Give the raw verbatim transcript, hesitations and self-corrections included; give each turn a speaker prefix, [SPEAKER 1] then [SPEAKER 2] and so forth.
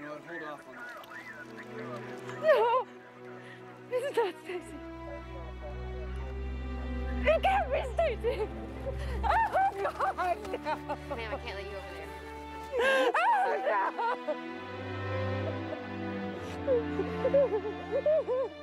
[SPEAKER 1] You know what? Hold off on that.
[SPEAKER 2] No! It's not Stacy. It can't be Stacy! Oh, God, no!
[SPEAKER 3] Ma'am, I can't let you over there.
[SPEAKER 2] Oh, no!